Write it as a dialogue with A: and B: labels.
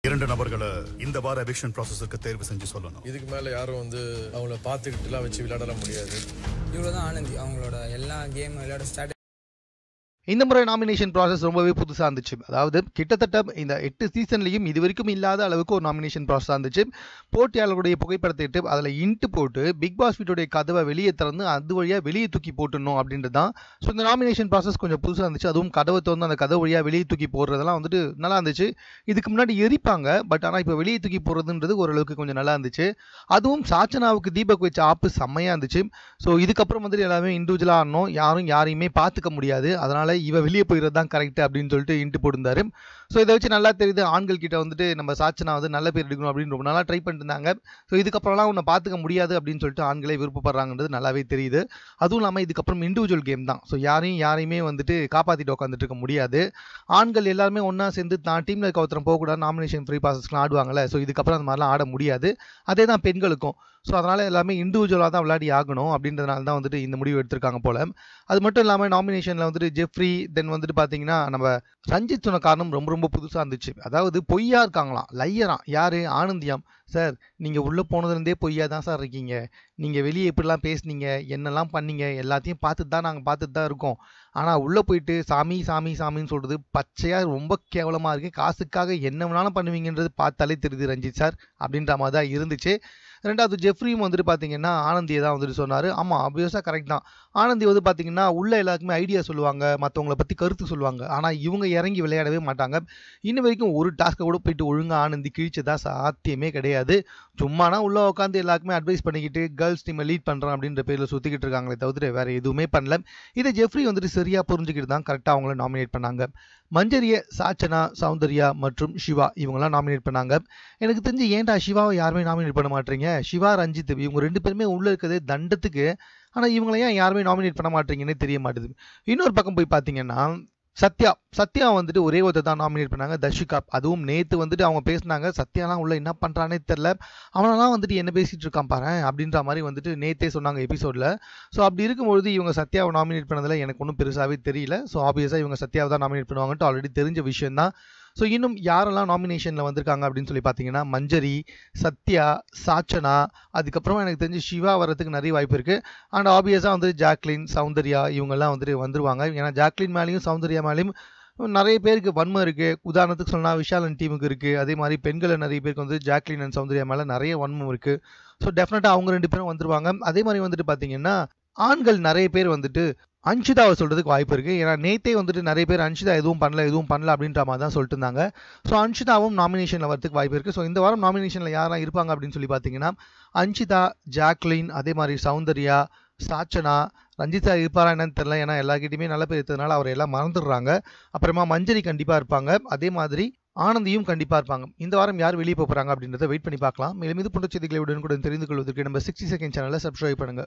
A: 2 நபர்களை இந்த வார எவிக்ஷன் ப்ராசஸ்க்கு தேர்வு செஞ்சு சொல்லணும்.
B: இதுக்கு மேல யாரும் அவங்கள பார்த்துக்கிட்டுலாம் வச்சு விளையாடலாம் முடியாது.
C: இவ்வளவுதான் ஆனந்தி அவங்களோட எல்லா கேம் விளையாட ஸ்டார்ட்.
D: இந்த முறை நாமினேஷன் ப்ராசஸ் ரொம்பவே புதுசாக இருந்துச்சு. அதாவது கிட்டத்தட்ட இந்த 8 சீசன்லையும் இது வரைக்கும் இல்லாத அளவுக்கு ஒரு நாமினேஷன் ப்ராசஸாக இருந்துச்சு. போட்டியாளர்களுடைய புகைப்படத்தை இட்டு அதில் இன்ட்டு போட்டு பிக் பாஸ் வீட்டுடைய கதவை வெளியே திறந்து அது வழியாக வெளியே தூக்கி போட்டுடணும் அப்படின்றது தான். ஸோ இந்த நாமினேஷன் ப்ராசஸ் கொஞ்சம் புதுசாக இருந்துச்சு. அதுவும் கதவை திறந்து அந்த கதவு வழியாக வெளியே தூக்கி போடுறதெல்லாம் நல்லா இருந்துச்சு. இதுக்கு முன்னாடி எரிப்பாங்க, பட் ஆனால் இப்போ வெளியே தூக்கி போடுறதுன்றது ஓரளவுக்கு கொஞ்சம் நல்லா இருந்துச்சு. அதுவும் சாச்சனாவுக்கு தீபக் வச்ச ஆப்பு செம்மையாக இருந்துச்சு. ஸோ இதுக்கப்புறம் எல்லாமே இண்டிவிஜுவலாக ஆடணும், யாரும் யாரையுமே பார்த்துக்க முடியாது, அதனால் இவ வெளியே போயிடுறது தான் கரெக்ட் அப்படின்னு சொல்லிட்டு இன்ட்டு போட்டிருந்தாரு. ஸோ இதை வச்சு நல்லா தெரியுது ஆண்கள் கிட்ட நம்ம சாச்சனா நல்ல பேர் எடுக்கணும் அப்படின்னு ரொம்ப நாளாக ட்ரை பண்ணிட்டு இருந்தாங்க. ஸோ இதுக்கப்புறம்லாம் உன்னை பார்த்துக்க முடியாது அப்படின்னு சொல்லிட்டு ஆண்களே விருப்பப்படுறாங்கன்றது நல்லாவே தெரியுது. அதுவும் இல்லாமல் இதுக்கப்புறம் இண்டிவிஜுவல் கேம் தான். ஸோ யாரையுமே காப்பாற்றிட்டு உட்காந்துட்டு இருக்க முடியாது. ஆண்கள் எல்லாருமே ஒன்றா சேர்ந்து தான் டீமில் இருக்க ஒருத்தரம் போகக்கூடாது நாமினேஷன் ஃப்ரீ ப்ராசஸ்லாம் ஆடுவாங்கல்ல. ஸோ இதுக்கப்புறம் அந்த மாதிரிலாம் ஆட முடியாது. அதே தான் பெண்களுக்கும். ஸோ அதனால் எல்லாமே இண்டிவிஜுவலாக தான் விளையாடி ஆகணும் அப்படின்றதுனால தான் இந்த முடிவு எடுத்திருக்காங்க போல். அது மட்டும் இல்லாமல் நாமினேஷனில் ஜெஃப்ரி தென் பார்த்தீங்கன்னா நம்ம ரஞ்சித் சொன்ன காரணம் ரொம்ப ரொம்ப புதுசாக இருந்துச்சு. அதாவது பொய்யா இருக்காங்களாம், லையராம். யார்? ஆனந்தியாம். சார் நீங்கள் உள்ளே போனதுலேருந்தே பொய்யா தான் சார் இருக்கீங்க. நீங்கள் வெளியே எப்படிலாம் பேசுனீங்க, என்னெல்லாம் பண்ணீங்க, எல்லாத்தையும் நாங்கள் பார்த்துட்டு தான் இருக்கோம். ஆனால் உள்ளே போயிட்டு சாமி சாமி சாமின்னு சொல்கிறது பச்சையாக ரொம்ப கேவலமாக இருக்குது. காசுக்காக என்ன வேணாலும் பண்ணுவீங்கன்றது பார்த்தாலே தெரியுது ரஞ்சித் சார் அப்படின்ற மாதிரி தான் இருந்துச்சு. ரெண்டாவது ஜெஃப்ரியும் பார்த்தீங்கன்னா ஆனந்தியை தான் சொன்னார். ஆமாம், ஆப்வியஸாக கரெக்ட் தான். ஆனந்தி பார்த்தீங்கன்னா உள்ள எல்லாருக்குமே ஐடியா சொல்லுவாங்க, மற்றவங்களை பற்றி கருத்து சொல்லுவாங்க. ஆனால் இவங்க இறங்கி விளையாடவே மாட்டாங்க. இன்ன வரைக்கும் ஒரு டாஸ்க்கை கூட போயிட்டு ஒழுங்காக ஆனந்தி கிழிச்சதா சாத்தியமே கிடையாது. சும்மானா உள்ளே உட்காந்து எல்லாருக்குமே அட்வைஸ் பண்ணிக்கிட்டு கேர்ள்ஸ் டீமை லீட் பண்ணுறேன் அப்படின்ற பேரில் சுற்றிக்கிட்டு இருக்காங்களே தவிர வேறு எதுவுமே பண்ணல. இதை ஜெஃப்ரி சரியாக புரிஞ்சுக்கிட்டு தான் கரெக்டாக அவங்கள நாமினேட் பண்ணாங்க. மஞ்சரியை சாச்சனா, சௌந்தர்யா மற்றும் சிவா இவங்கெல்லாம் நாமினேட் பண்ணாங்க. எனக்கு தெரிஞ்சு ஏன்டா சிவாவை யாருமே நாமினேட் பண்ண மாட்டீங்க? சிவா, ரஞ்சித் இவங்க 2 பேருமே உள்ளே இருக்கிறதே தண்டத்துக்கு. ஆனால் இவங்களை ஏன் யாருமே நாமினேட் பண்ண மாட்டீங்கன்னே தெரிய மாட்டேது. இன்னொரு பக்கம் போய் பார்த்தீங்கன்னா சத்யா ஒரே ஒருத்தர் தான் நாமினேட் பண்ணாங்க, தர்ஷிகா. அதுவும் நேற்று அவங்க பேசினாங்க, சத்யாலாம் உள்ள என்ன பண்ணுறானே தெரில, அவனெல்லாம் என்ன பேசிகிட்டு இருக்கான் பாரு அப்படின்ற மாதிரி நேற்றே சொன்னாங்க எபிசோடில். ஸோ அப்படி இருக்கும்பொழுது இவங்க சத்யாவை நாமினேட் பண்ணதில் எனக்கு ஒன்றும் பெருசாகவே தெரியல. ஸோ ஆப்வியஸாக இவங்க சத்யாவை தான் நாமினேட் பண்ணுவாங்கன்ட்டு ஆல்ரெடி தெரிஞ்ச விஷயம் தான். ஸோ இன்னும் யாரெல்லாம் நாமினேஷனில் வந்திருக்காங்க அப்படின்னு சொல்லி பார்த்தீங்கன்னா மஞ்சரி, சத்யா, சாச்சனா, அதுக்கப்புறமா எனக்கு தெரிஞ்சு சிவா வரதுக்கு நிறைய வாய்ப்பு இருக்குது. அண்ட் ஆப்வியஸாக ஜாக்லின், சௌந்தர்யா இவங்கெல்லாம் வந்துருவாங்க. ஏன்னா ஜாக்லின் மேலேயும் சௌந்தர்யா மேலேயும் நிறைய பேருக்கு வன்மை இருக்குது. உதாரணத்துக்கு சொன்னால் விஷாலன் டீமுக்கு இருக்குது. அதே மாதிரி பெண்களை நிறைய பேருக்கு ஜாக்லின் அண்ட் சௌந்தர்யா மேலே நிறைய வன்மம் இருக்குது. ஸோ டெஃபினட்டாக அவங்க 2 பேரும் வந்துருவாங்க. அதே மாதிரி பார்த்தீங்கன்னா ஆண்கள் நிறைய பேர் அன்ஷிதாவை சொல்கிறதுக்கு வாய்ப்பு இருக்குது. ஏன்னா நேற்றே நிறைய பேர் அன்ஷிதா எதுவும் பண்ணல அப்படின்ற மாதிரி தான் சொல்லிட்டு இருந்தாங்க. ஸோ அன்ஷிதாவும் நாமினேஷனில் வரதுக்கு வாய்ப்பு இருக்குது. ஸோ இந்த வாரம் நாமினேஷனில் யாரெல்லாம் இருப்பாங்க அப்படின்னு சொல்லி பார்த்தீங்கன்னா அன்ஷிதா, ஜாக்லின், அதே மாதிரி சௌந்தர்யா, சாச்சனா, ரஞ்சித் சார் இருப்பாரா என்னன்னு தெரியல. ஏன்னா எல்லாருக்கிட்டையுமே நல்ல பேர் இருக்கிறதுனால அவர் எல்லாம் மறந்துடுறாங்க. அப்புறமா மஞ்சரி கண்டிப்பாக இருப்பாங்க. அதே மாதிரி ஆனந்தியும் கண்டிப்பாக இருப்பாங்க. இந்த வாரம் யார் வெளியே போகிறாங்க அப்படின்றத வெயிட் பண்ணி பார்க்கலாம். மேலும் இது போன்ற செய்திகளை உடனுக்குடன் தெரிந்து கொள்வதற்கு நம்ம 60 செகண்ட் சேனலை சப்ஸ்கிரைப் பண்ணுங்க.